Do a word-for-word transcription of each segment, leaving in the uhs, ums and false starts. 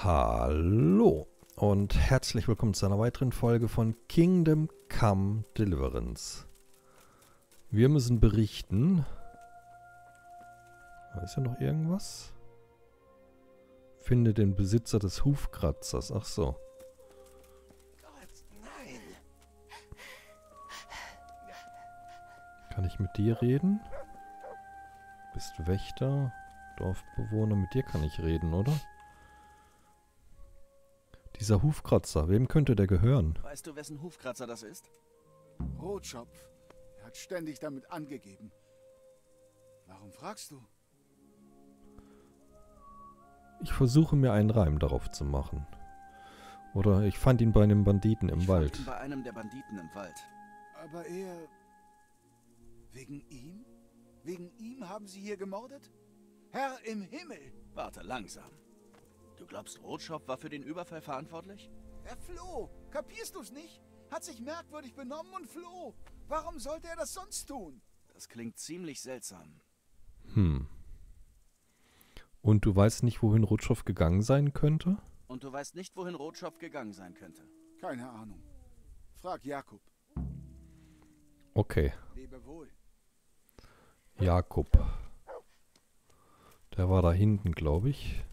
Hallo und herzlich willkommen zu einer weiteren Folge von Kingdom Come Deliverance. Wir müssen berichten. Ist ja noch irgendwas? Finde den Besitzer des Hufkratzers. Ach so. Gott, nein. Kann ich mit dir reden? Bist Wächter, Dorfbewohner. Mit dir kann ich reden, oder? Dieser Hufkratzer, wem könnte der gehören? Weißt du, wessen Hufkratzer das ist? Rotschopf. Er hat ständig damit angegeben. Warum fragst du? Ich versuche mir einen Reim darauf zu machen. Oder ich fand ihn bei einem Banditen im ich Wald. Fand ihn bei einem der Banditen im Wald. Aber er... Wegen ihm? Wegen ihm haben sie hier gemordet? Herr im Himmel! Warte, langsam. Du glaubst, Rotschopf war für den Überfall verantwortlich? Er floh! Kapierst du's nicht? Hat sich merkwürdig benommen und floh. Warum sollte er das sonst tun? Das klingt ziemlich seltsam. Hm. Und du weißt nicht, wohin Rotschopf gegangen sein könnte? Und du weißt nicht, wohin Rotschopf gegangen sein könnte? Keine Ahnung. Frag Jakob. Okay. Lebe wohl. Jakob. Der war da hinten, glaube ich.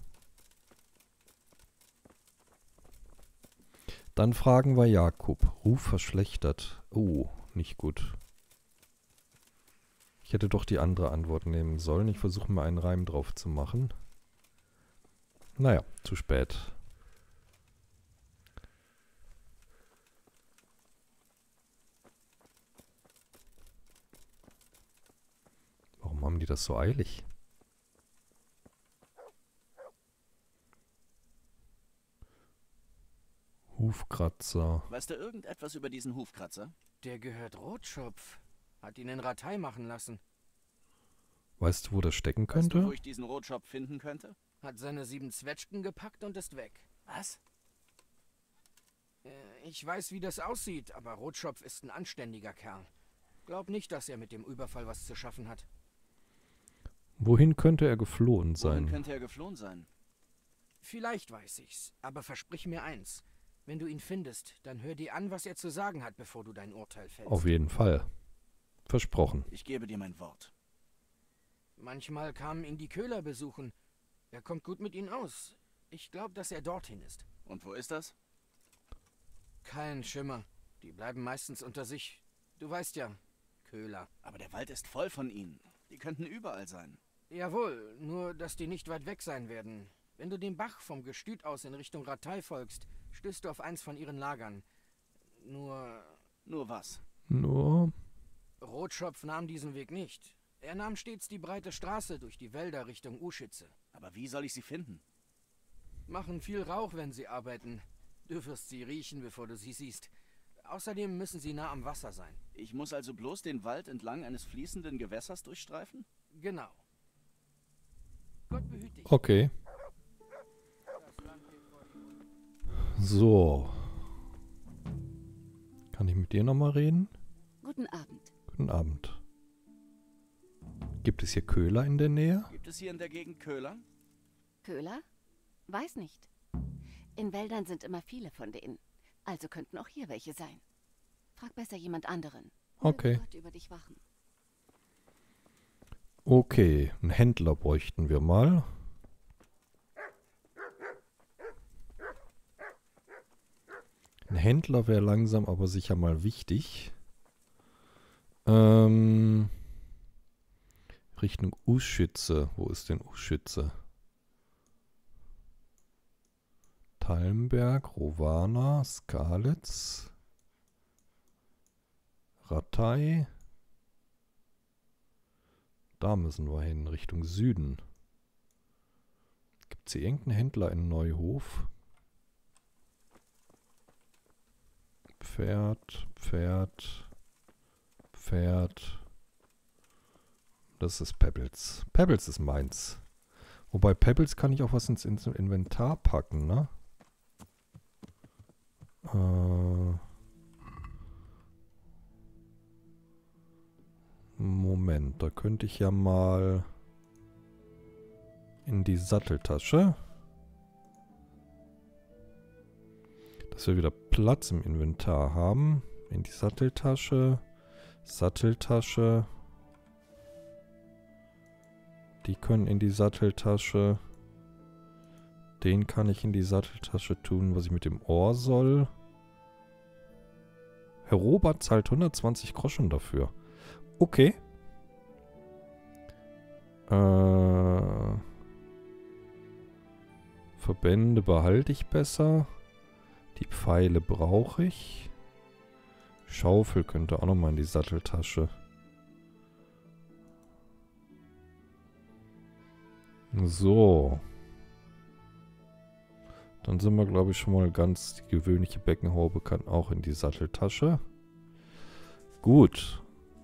Dann fragen wir Jakob. Ruf verschlechtert. Oh, nicht gut. Ich hätte doch die andere Antwort nehmen sollen. Ich versuche mal einen Reim drauf zu machen. Naja, zu spät. Warum haben die das so eilig? Hufkratzer. Weißt du irgendetwas über diesen Hufkratzer? Der gehört Rotschopf. Hat ihn in Ratei machen lassen. Weißt du, wo das stecken Weißt könnte? du, wo ich diesen Rotschopf finden könnte? Hat seine sieben Zwetschgen gepackt und ist weg. Was? Äh, ich weiß, wie das aussieht, aber Rotschopf ist ein anständiger Kerl. Glaub nicht, dass er mit dem Überfall was zu schaffen hat. Wohin könnte er geflohen sein? Wohin könnte er geflohen sein? Vielleicht weiß ich's, aber versprich mir eins. Wenn du ihn findest, dann hör dir an, was er zu sagen hat, bevor du dein Urteil fällst. Auf jeden Fall. Versprochen. Ich gebe dir mein Wort. Manchmal kamen ihn die Köhler besuchen. Er kommt gut mit ihnen aus. Ich glaube, dass er dorthin ist. Und wo ist das? Kein Schimmer. Die bleiben meistens unter sich. Du weißt ja, Köhler. Aber der Wald ist voll von ihnen. Die könnten überall sein. Jawohl, nur dass die nicht weit weg sein werden. Wenn du dem Bach vom Gestüt aus in Richtung Ratei folgst, stößt du auf eins von ihren Lagern. Nur... Nur was? Nur... Rotschopf nahm diesen Weg nicht. Er nahm stets die breite Straße durch die Wälder Richtung Uschitze. Aber wie soll ich sie finden? Machen viel Rauch, wenn sie arbeiten. Du wirst sie riechen, bevor du sie siehst. Außerdem müssen sie nah am Wasser sein. Ich muss also bloß den Wald entlang eines fließenden Gewässers durchstreifen? Genau. Gott behüte dich. Okay. So. Kann ich mit dir nochmal reden? Guten Abend. Guten Abend. Gibt es hier Köhler in der Nähe? Gibt es hier in der Gegend Köhler? Köhler? Weiß nicht. In Wäldern sind immer viele von denen. Also könnten auch hier welche sein. Frag besser jemand anderen. Okay. Möge Gott über dich wachen. Okay, einen Händler bräuchten wir mal. Ein Händler wäre langsam aber sicher mal wichtig. Ähm, Richtung Uschitze. Wo ist denn Uschitze? Talmberg, Rovana, Skalitz, Ratei. Da müssen wir hin, Richtung Süden. Gibt es hier irgendeinen Händler in Neuhof? Pferd, Pferd, Pferd. Das ist Pebbles. Pebbles ist meins. Wobei Pebbles kann ich auch was ins Inventar packen, ne? Äh... Moment, da könnte ich ja mal in die Satteltasche Dass wir wieder Platz im Inventar haben. In die Satteltasche. Satteltasche. Die können in die Satteltasche. Den kann ich in die Satteltasche tun, was ich mit dem Ohr soll. Herr Robert zahlt hundertzwanzig Groschen dafür. Okay. Äh, Verbände behalte ich besser. Die Pfeile brauche ich. Schaufel könnte auch nochmal in die Satteltasche. So. Dann sind wir, glaube ich, schon mal ganz... Die gewöhnliche Beckenhaube kann auch in die Satteltasche. Gut.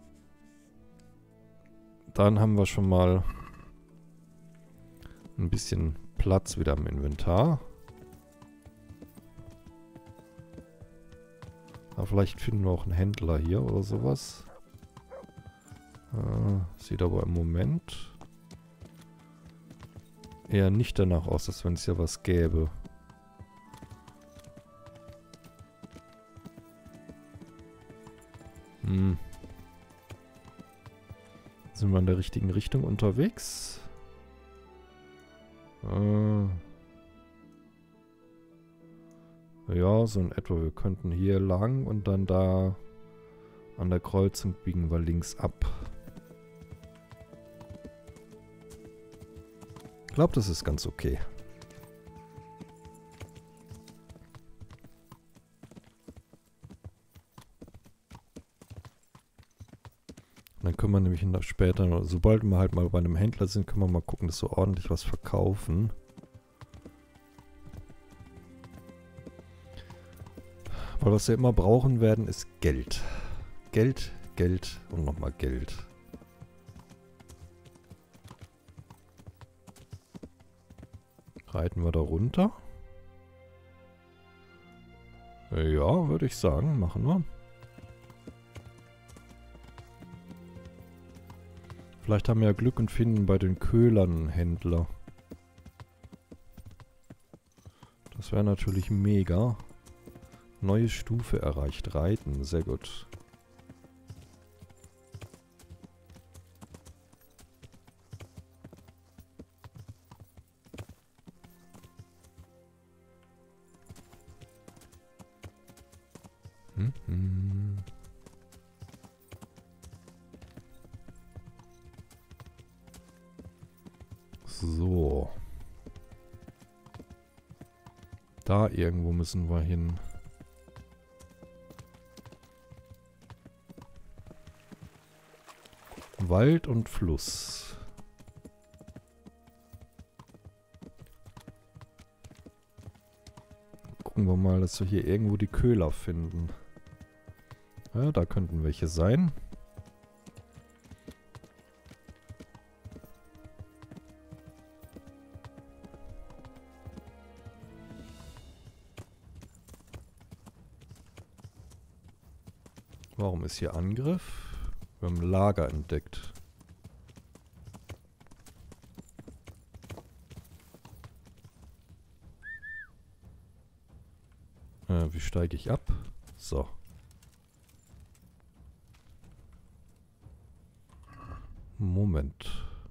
Dann haben wir schon mal ein bisschen Platz wieder im Inventar. Aber vielleicht finden wir auch einen Händler hier oder sowas. Äh, sieht aber im Moment eher nicht danach aus, als wenn es hier was gäbe. Hm. Sind wir in der richtigen Richtung unterwegs? Äh. Ja, so in etwa. Wir könnten hier lang und dann da an der Kreuzung biegen wir links ab. Ich glaube, das ist ganz okay. Dann können wir nämlich später, sobald wir halt mal bei einem Händler sind, können wir mal gucken, dass wir ordentlich was verkaufen. Weil was wir immer brauchen werden, ist Geld. Geld, Geld und nochmal Geld. Reiten wir da runter? Ja, würde ich sagen, machen wir. Vielleicht haben wir ja Glück und finden bei den Köhlern einen Händler. Das wäre natürlich mega. Neue Stufe erreicht. Reiten. Sehr gut. Hm, hm. So. Da irgendwo müssen wir hin. Wald und Fluss. Gucken wir mal, dass wir hier irgendwo die Köhler finden. Ja, da könnten welche sein. Warum ist hier Angriff? Wir haben ein Lager entdeckt. Äh, wie steige ich ab? So. Moment.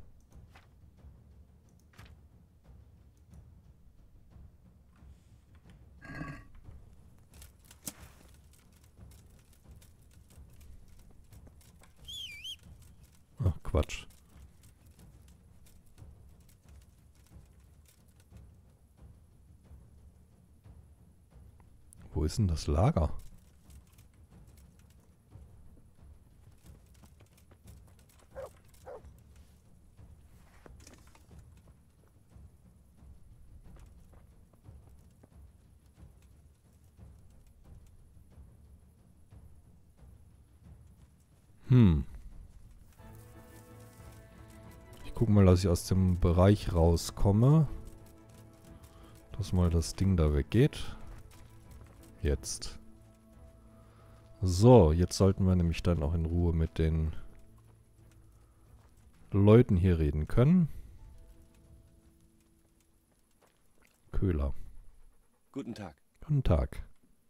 Ach, Quatsch. Wo ist denn das Lager? Hm. Ich gucke mal, dass ich aus dem Bereich rauskomme. Dass mal das Ding da weggeht. Jetzt. So, jetzt sollten wir nämlich dann auch in Ruhe mit den Leuten hier reden können. Köhler. Guten Tag. Guten Tag.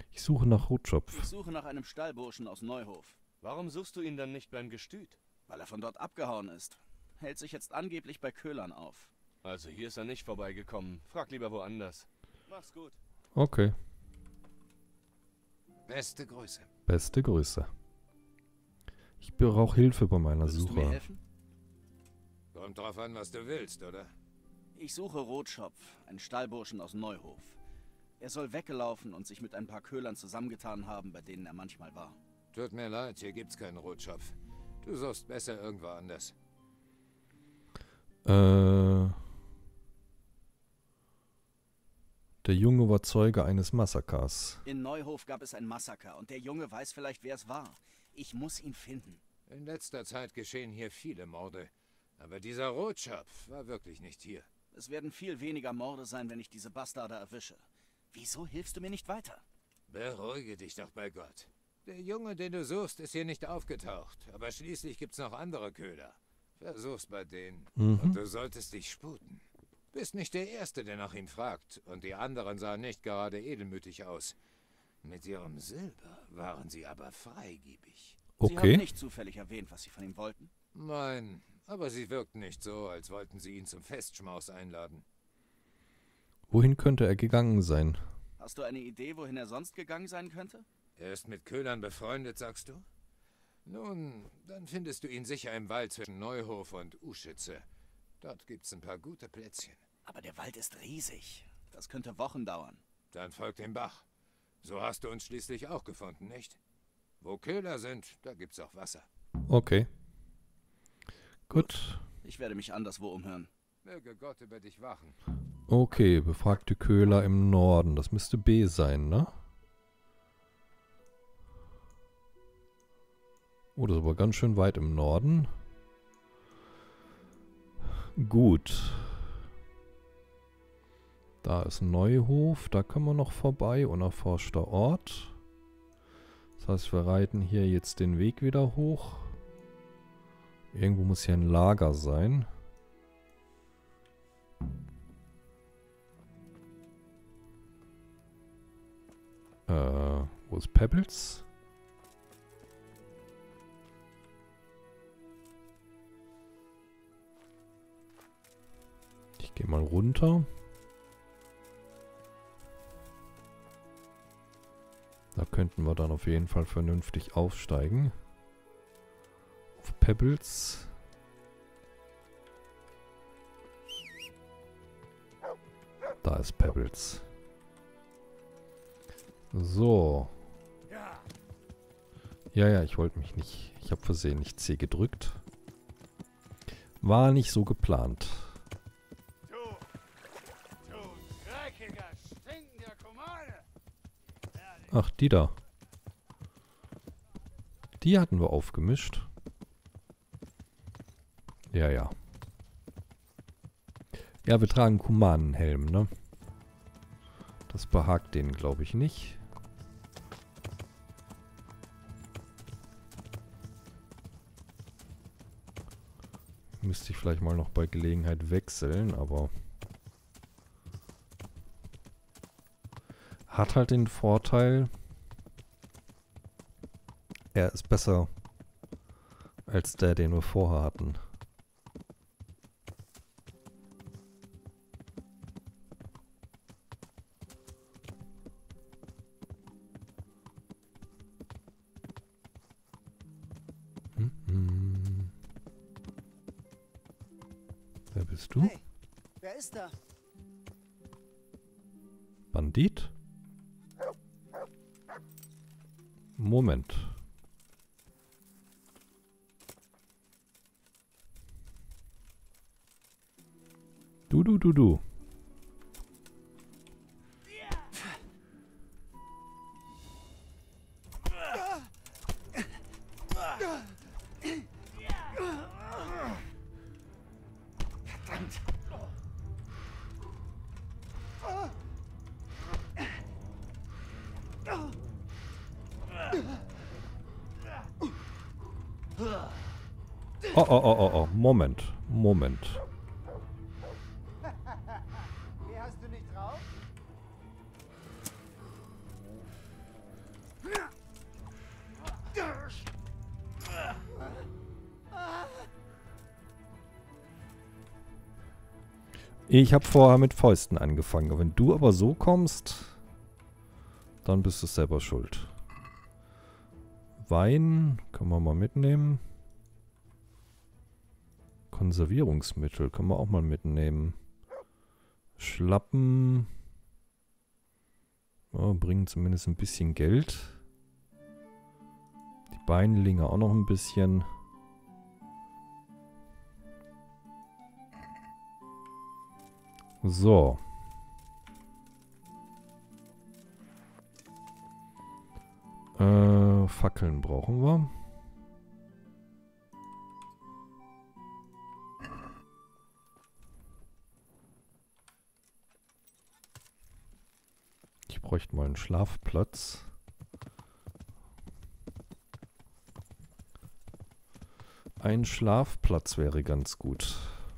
Ich suche nach Rotschopf. Ich suche nach einem Stallburschen aus Neuhof. Warum suchst du ihn dann nicht beim Gestüt? Weil er von dort abgehauen ist. Hält sich jetzt angeblich bei Köhlern auf. Also hier ist er nicht vorbeigekommen. Frag lieber woanders. Mach's gut. Okay. Beste Grüße. Beste Grüße. Ich brauche Hilfe bei meiner Würdest du mir Suche. helfen? Kommt drauf an, was du willst, oder? Ich suche Rotschopf, einen Stallburschen aus Neuhof. Er soll weggelaufen und sich mit ein paar Köhlern zusammengetan haben, bei denen er manchmal war. Tut mir leid, hier gibt's keinen Rotschopf. Du suchst besser irgendwo anders. Äh, der Junge war Zeuge eines Massakers. In Neuhof gab es ein Massaker und der Junge weiß vielleicht, wer es war. Ich muss ihn finden. In letzter Zeit geschehen hier viele Morde. Aber dieser Rotschopf war wirklich nicht hier. Es werden viel weniger Morde sein, wenn ich diese Bastarde erwische. Wieso hilfst du mir nicht weiter? Beruhige dich doch bei Gott. Der Junge, den du suchst, ist hier nicht aufgetaucht. Aber schließlich gibt's noch andere Köhler. Versuch's bei denen. Mhm. Und du solltest dich sputen. Bist nicht der Erste, der nach ihm fragt. Und die anderen sahen nicht gerade edelmütig aus. Mit ihrem Silber waren sie aber freigebig. Sie haben Okay. nicht zufällig erwähnt, was Sie von ihm wollten? Nein, aber sie wirkten nicht so, als wollten sie ihn zum Festschmaus einladen. Wohin könnte er gegangen sein? Hast du eine Idee, wohin er sonst gegangen sein könnte? Er ist mit Köhlern befreundet, sagst du? Nun, dann findest du ihn sicher im Wald zwischen Neuhof und Uschütze. Dort gibt's ein paar gute Plätzchen. Aber der Wald ist riesig. Das könnte Wochen dauern. Dann folg dem Bach. So hast du uns schließlich auch gefunden, nicht? Wo Köhler sind, da gibt's auch Wasser. Okay. Gut. Ich werde mich anderswo umhören. Möge Gott über dich wachen. Okay, befragte Köhler im Norden. Das müsste B sein, ne? Oh, das ist aber ganz schön weit im Norden. Gut. Da ist Neuhof, da können wir noch vorbei. Unerforschter Ort. Das heißt, wir reiten hier jetzt den Weg wieder hoch. Irgendwo muss hier ein Lager sein. Äh, wo ist Pebbles? Ich gehe mal runter. Da könnten wir dann auf jeden Fall vernünftig aufsteigen. Auf Pebbles. Da ist Pebbles. So. Ja, ja, ich wollte mich nicht... Ich habe versehentlich C gedrückt. War nicht so geplant. Ach, die da. Die hatten wir aufgemischt. Ja, ja. Ja, wir tragen Kumanenhelm, ne? Das behagt denen, glaube ich, nicht. Müsste ich vielleicht mal noch bei Gelegenheit wechseln, aber... Hat halt den Vorteil, er ist besser als der, den wir vorher hatten. Hm, hm. Wer bist du? Hey, wer ist da? Bandit? Moment. Du, du, du, du. Oh, oh, oh, oh, oh. Moment. Moment. Hier hast du nicht drauf? Ich habe vorher mit Fäusten angefangen. Wenn du aber so kommst, dann bist du selber schuld. Wein können wir mal mitnehmen. Konservierungsmittel können wir auch mal mitnehmen. Schlappen. Ja, bringen zumindest ein bisschen Geld. Die Beinlinge auch noch ein bisschen. So. Äh, Fackeln brauchen wir. Ich bräuchte mal einen Schlafplatz. Ein Schlafplatz wäre ganz gut.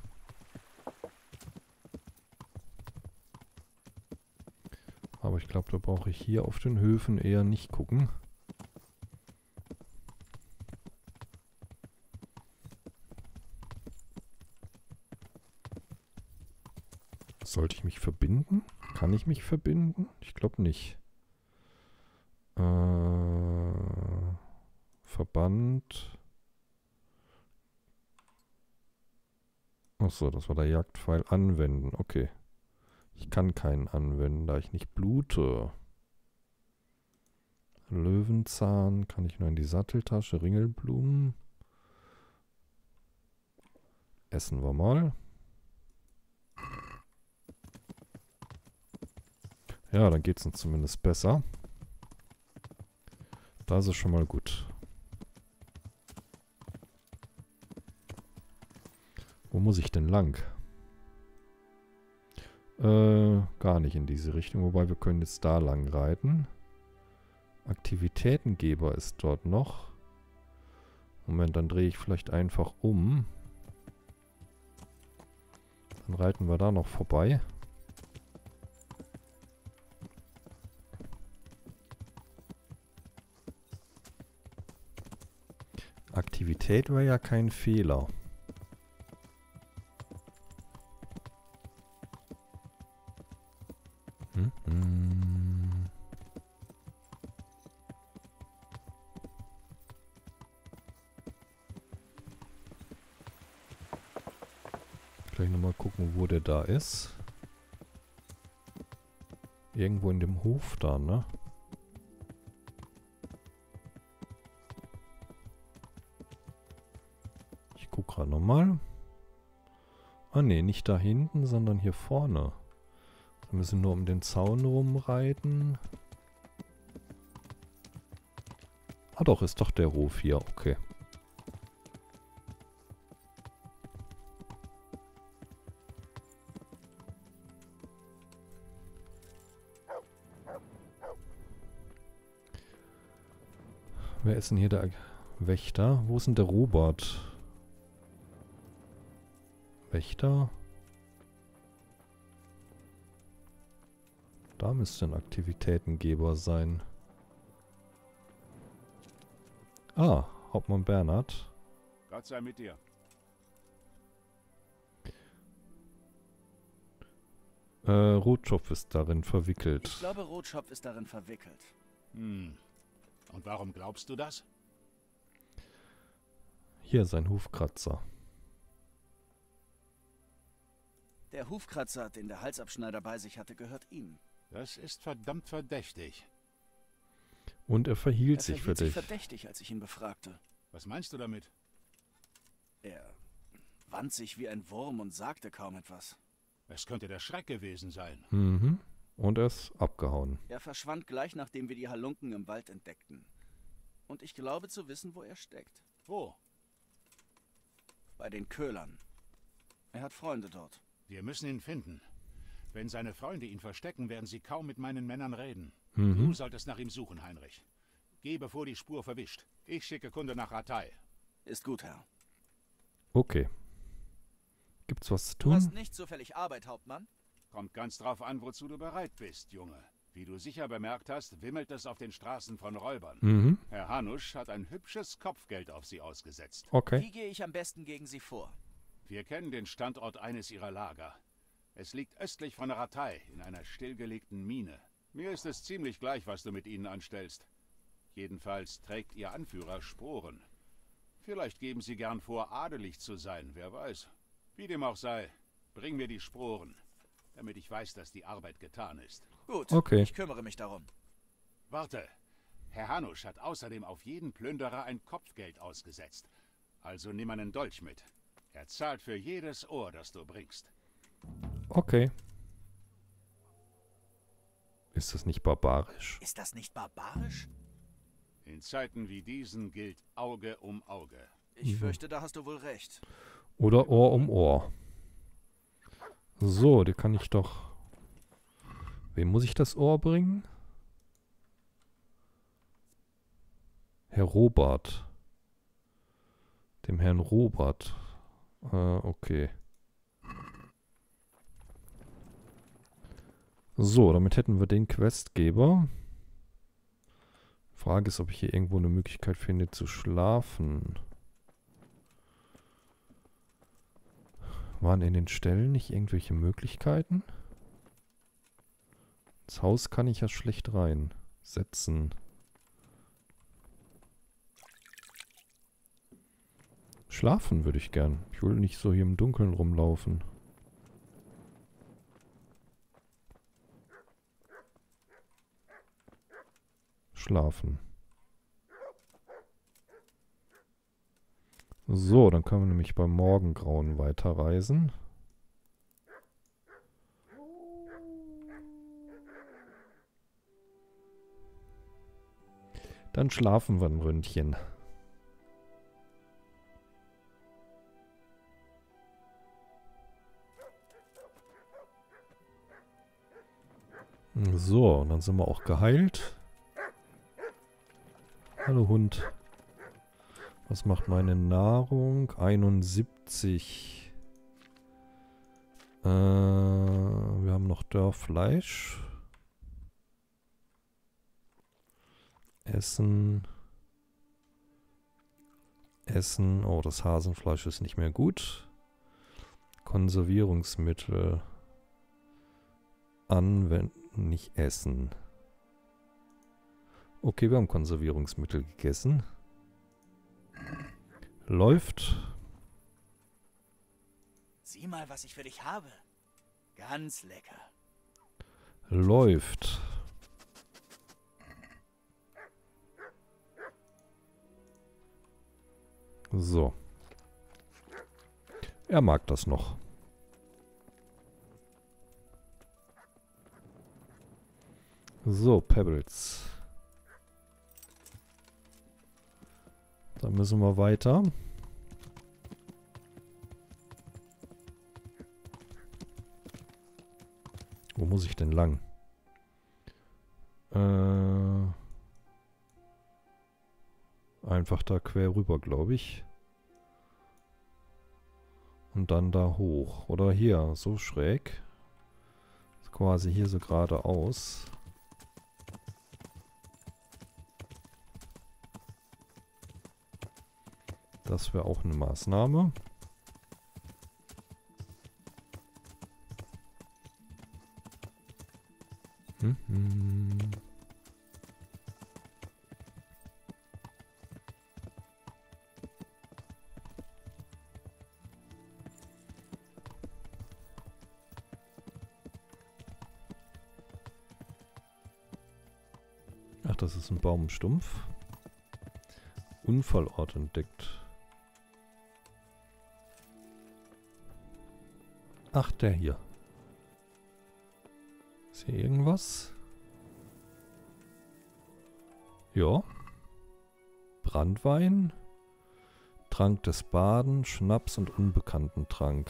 Aber ich glaube, da brauche ich hier auf den Höfen eher nicht gucken. Sollte ich mich verbinden? Kann ich mich verbinden? Ich glaube nicht. Äh, Verband. Achso, das war der Jagdpfeil. Anwenden. Okay. Ich kann keinen anwenden, da ich nicht blute. Löwenzahn kann ich nur in die Satteltasche. Ringelblumen. Essen wir mal. Ja, dann geht es uns zumindest besser. Da ist es schon mal gut. Wo muss ich denn lang? Äh, gar nicht in diese Richtung. Wobei wir können jetzt da lang reiten. Aktivitätengeber ist dort noch. Moment, dann drehe ich vielleicht einfach um. Dann reiten wir da noch vorbei. Aktivität wäre ja kein Fehler. Hm, hm. Gleich nochmal gucken, wo der da ist. Irgendwo in dem Hof da, ne? Ich guck gerade nochmal. Ah ne, nicht da hinten, sondern hier vorne. Wir müssen nur um den Zaun rumreiten. Ah doch, ist doch der Hof hier. Okay. Wer ist denn hier der Wächter? Wo ist denn der Robert? Wächter? Da müsste ein Aktivitätengeber sein. Ah, Hauptmann Bernhard. Gott sei mit dir. Äh, Rotschopf ist darin verwickelt. Ich glaube, Rotschopf ist darin verwickelt. Hm. Und warum glaubst du das? Hier sein Hufkratzer. Der Hufkratzer, den der Halsabschneider bei sich hatte, gehört ihm. Das ist verdammt verdächtig. Und er verhielt Er sich verhielt sich verdächtig. verdächtig, als ich ihn befragte. Was meinst du damit? Er wand sich wie ein Wurm und sagte kaum etwas. Es könnte der Schreck gewesen sein. Mhm. Und er ist abgehauen. Er verschwand gleich, nachdem wir die Halunken im Wald entdeckten. Und ich glaube zu wissen, wo er steckt. Wo? Bei den Köhlern. Er hat Freunde dort. Wir müssen ihn finden. Wenn seine Freunde ihn verstecken, werden sie kaum mit meinen Männern reden. Mhm. Du solltest nach ihm suchen, Heinrich. Geh, bevor die Spur verwischt. Ich schicke Kunde nach Rattay. Ist gut, Herr. Okay. Gibt's was zu Du hast tun? nicht zufällig Arbeit, Hauptmann? Kommt ganz drauf an, wozu du bereit bist, Junge. Wie du sicher bemerkt hast, wimmelt es auf den Straßen von Räubern. Mhm. Herr Hanusch hat ein hübsches Kopfgeld auf sie ausgesetzt. Okay. Wie gehe ich am besten gegen sie vor? Wir kennen den Standort eines ihrer Lager. Es liegt östlich von Ratay in einer stillgelegten Mine. Mir ist es ziemlich gleich, was du mit ihnen anstellst. Jedenfalls trägt ihr Anführer Sporen. Vielleicht geben sie gern vor, adelig zu sein, wer weiß. Wie dem auch sei, bring mir die Sporen, damit ich weiß, dass die Arbeit getan ist. Gut, Okay. ich kümmere mich darum. Warte, Herr Hanusch hat außerdem auf jeden Plünderer ein Kopfgeld ausgesetzt. Also nimm einen Dolch mit. Er zahlt für jedes Ohr, das du bringst. Okay. Ist das nicht barbarisch? Ist das nicht barbarisch? In Zeiten wie diesen gilt Auge um Auge. Ich Mhm. fürchte, da hast du wohl recht. Oder Ohr um Ohr. So, die kann ich doch... Wem muss ich das Ohr bringen? Herr Robert. Dem Herrn Robert. Äh, okay. So, damit hätten wir den Questgeber. Frage ist, ob ich hier irgendwo eine Möglichkeit finde zu schlafen. Waren in den Ställen nicht irgendwelche Möglichkeiten? Ins Haus kann ich ja schlecht reinsetzen. Schlafen würde ich gern. Ich will nicht so hier im Dunkeln rumlaufen. Schlafen. So, dann können wir nämlich beim Morgengrauen weiterreisen. Dann schlafen wir ein Ründchen. So, und dann sind wir auch geheilt. Hallo Hund. Was macht meine Nahrung? einundsiebzig. Äh, wir haben noch Dörrfleisch. Essen. Essen. Oh, das Hasenfleisch ist nicht mehr gut. Konservierungsmittel. Anwenden, nicht essen. Okay, wir haben Konservierungsmittel gegessen. Läuft. Sieh mal, was ich für dich habe. Ganz lecker. Läuft. So. Er mag das noch. So, Pebbles. Dann müssen wir weiter. Wo muss ich denn lang? Äh, einfach da quer rüber, glaube ich. Und dann da hoch. Oder hier, so schräg. Quasi hier so geradeaus. Das wäre auch eine Maßnahme. Hm, hm. Ach, das ist ein Baumstumpf. Unfallort entdeckt. Ach, der hier. Ist hier irgendwas? Ja. Branntwein. Trank des Baden, Schnaps und unbekannten Trank.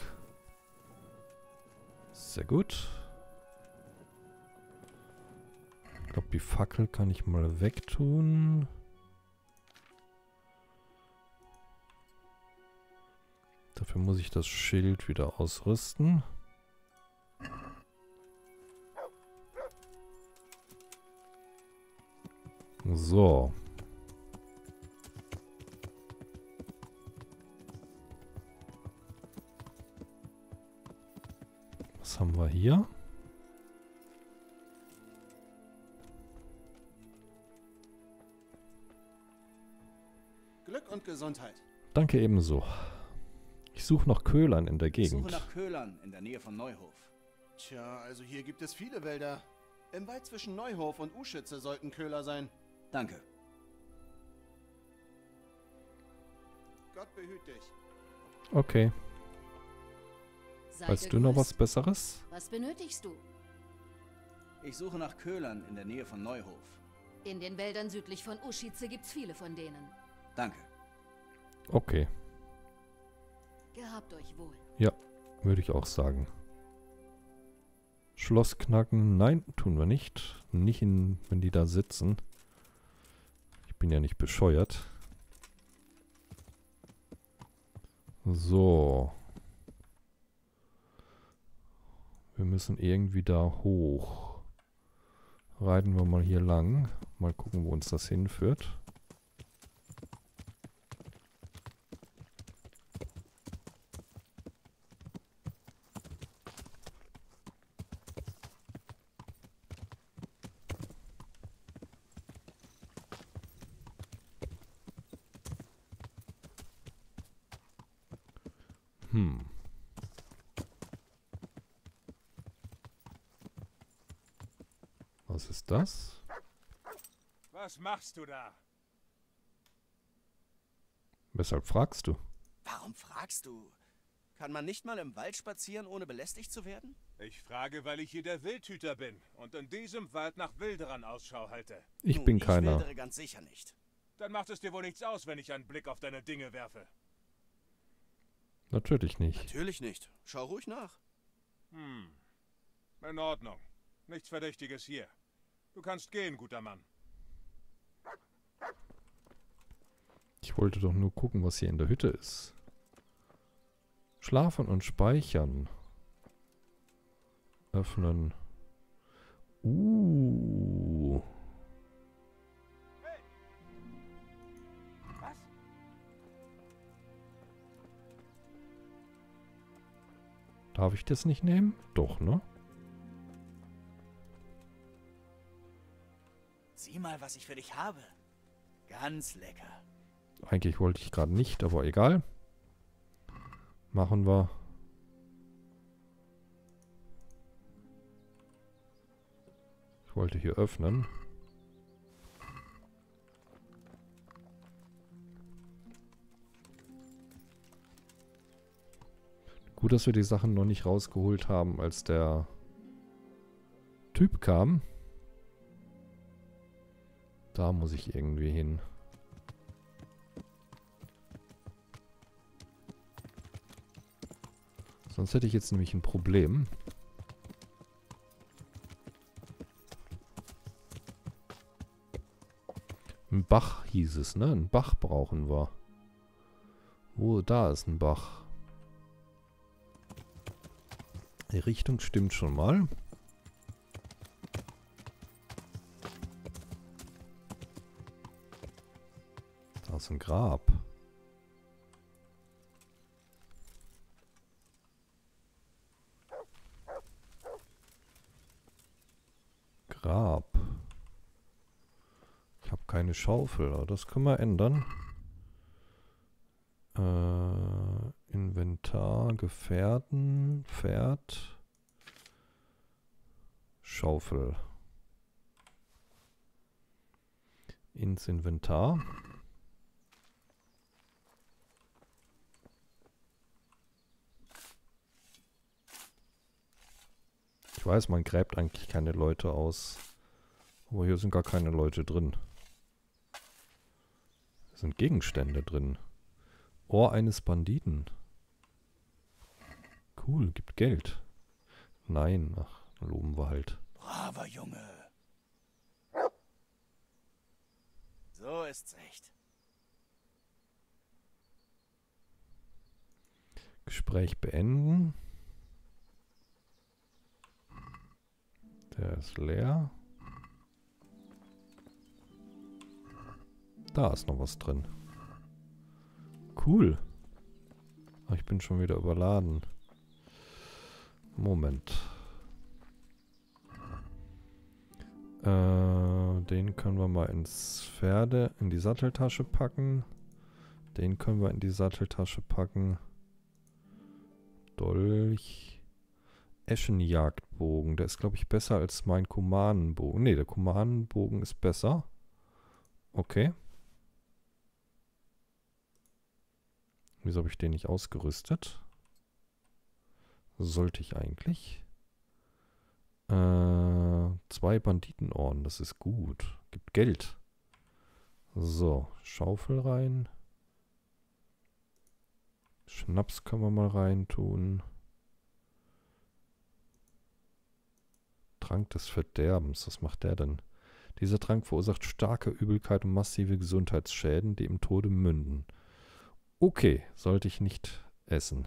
Sehr gut. Ich glaube, die Fackel kann ich mal wegtun. Dafür muss ich das Schild wieder ausrüsten. So. Was haben wir wir hier? Glück und Gesundheit. Danke ebenso. Ich suche nach Köhlern in der Ich suche Gegend. nach Köhlern in der Nähe von Neuhof. Tja, also hier gibt es viele Wälder. Im Wald zwischen Neuhof und Uschütze sollten Köhler sein. Danke. Gott behüt dich. Okay. Sei Weißt du noch gegrüßt. was Besseres? Was benötigst du? Ich suche nach Köhlern in der Nähe von Neuhof. In den Wäldern südlich von Uschitze gibt's viele von denen. Danke. Okay. Gehabt euch wohl. Ja, würde ich auch sagen. Schloss knacken. Nein, tun wir nicht. Nicht, in, wenn die da sitzen. Ich bin ja nicht bescheuert. So. Wir müssen irgendwie da hoch. Reiten wir mal hier lang. Mal gucken, wo uns das hinführt. Hm. Was ist das? Was machst du da? Weshalb fragst du? Warum fragst du? Kann man nicht mal im Wald spazieren, ohne belästigt zu werden? Ich frage, weil ich hier der Wildhüter bin und in diesem Wald nach Wilderern Ausschau halte. Ich Nun, bin ich keiner. wildere ganz sicher nicht. Dann macht es dir wohl nichts aus, wenn ich einen Blick auf deine Dinge werfe. Natürlich nicht. Natürlich nicht. Schau ruhig nach. Hm. In Ordnung. Nichts Verdächtiges hier. Du kannst gehen, guter Mann. Ich wollte doch nur gucken, was hier in der Hütte ist. Schlafen und speichern. Öffnen. Uh. Was? Darf ich das nicht nehmen? Doch, ne? Sieh mal, was ich für dich habe. Ganz lecker. Eigentlich wollte ich gerade nicht, aber egal. Machen wir. Ich wollte hier öffnen. Gut, dass wir die Sachen noch nicht rausgeholt haben, als der Typ kam. Da muss ich irgendwie hin. Sonst hätte ich jetzt nämlich ein Problem. Ein Bach hieß es, ne? Ein Bach brauchen wir. Wo, da ist ein Bach. Die Richtung stimmt schon mal. Da ist ein Grab. Grab. Ich habe keine Schaufel, aber das können wir ändern. Äh, Inventar, Gefährten, Pferd, Schaufel. Ins Inventar. Ich weiß, man gräbt eigentlich keine Leute aus. Aber hier sind gar keine Leute drin. Hier sind Gegenstände drin. Ohr eines Banditen. Cool, gibt Geld. Nein, ach, dann loben wir halt. Braver Junge. So ist's echt. Gespräch beenden. Der ist leer. Da ist noch was drin. Cool. Ach, ich bin schon wieder überladen. Moment. Äh, den können wir mal ins Pferde, in die Satteltasche packen. Den können wir in die Satteltasche packen. Dolch. Eschenjagdbogen. Der ist, glaube ich, besser als mein Kumanenbogen. Ne, der Kumanenbogen ist besser. Okay. Wieso habe ich den nicht ausgerüstet? Sollte ich eigentlich. Äh, zwei Banditenorden, das ist gut. Gibt Geld. So, Schaufel rein. Schnaps können wir mal reintun. Trank des Verderbens, was macht der denn? Dieser Trank verursacht starke Übelkeit und massive Gesundheitsschäden, die im Tode münden. Okay, sollte ich nicht essen.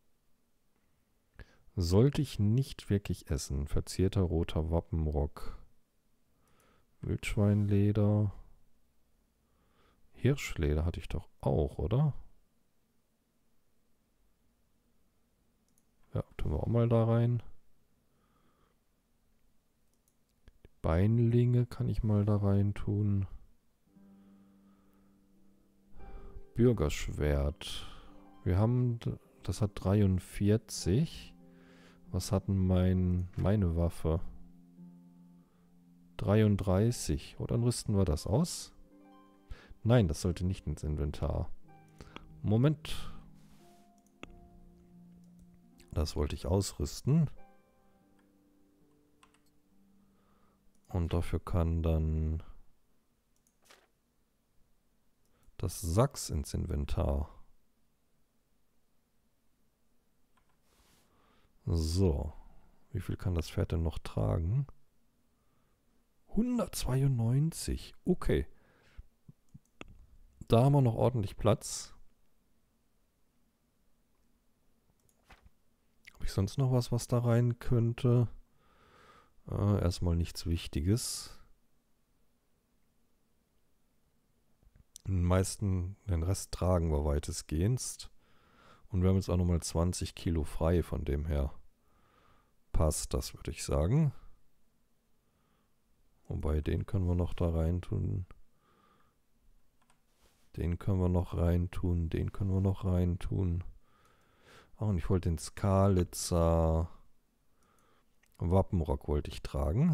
Sollte ich nicht wirklich essen. Verzierter roter Wappenrock. Wildschweinleder. Hirschleder hatte ich doch auch, oder? Ja, tun wir auch mal da rein. Die Beinlinge kann ich mal da rein tun. Bürgerschwert. Wir haben, das hat dreiundvierzig. Was hat denn mein, meine Waffe? dreiunddreißig. Oder dann rüsten wir das aus? Nein, das sollte nicht ins Inventar. Moment. Das wollte ich ausrüsten. Und dafür kann dann das Sachs ins Inventar. So. Wie viel kann das Pferd denn noch tragen? hundertzweiundneunzig. Okay. Da haben wir noch ordentlich Platz. Habe ich sonst noch was, was da rein könnte? Äh, erstmal nichts Wichtiges. Den meisten, den Rest tragen wir weitestgehend. Und wir haben jetzt auch nochmal zwanzig Kilo frei, von dem her passt das, würde ich sagen. Wobei, den können wir noch da rein tun. Den können wir noch rein tun. Den können wir noch rein tun. Oh, und ich wollte den Skalitzer Wappenrock wollte ich tragen.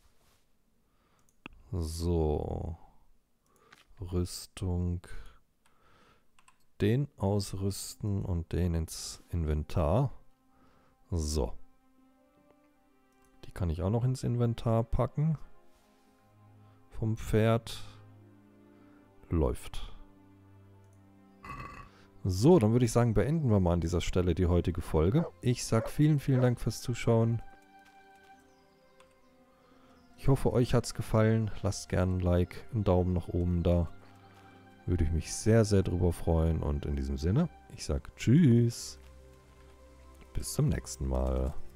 So. Rüstung. Den ausrüsten und den ins Inventar. So. Die kann ich auch noch ins Inventar packen. Vom Pferd. Läuft. So, dann würde ich sagen, beenden wir mal an dieser Stelle die heutige Folge. Ich sage vielen, vielen Dank fürs Zuschauen. Ich hoffe, euch hat es gefallen. Lasst gerne ein Like, einen Daumen nach oben da. Würde ich mich sehr, sehr drüber freuen. Und in diesem Sinne, ich sage Tschüss. Bis zum nächsten Mal.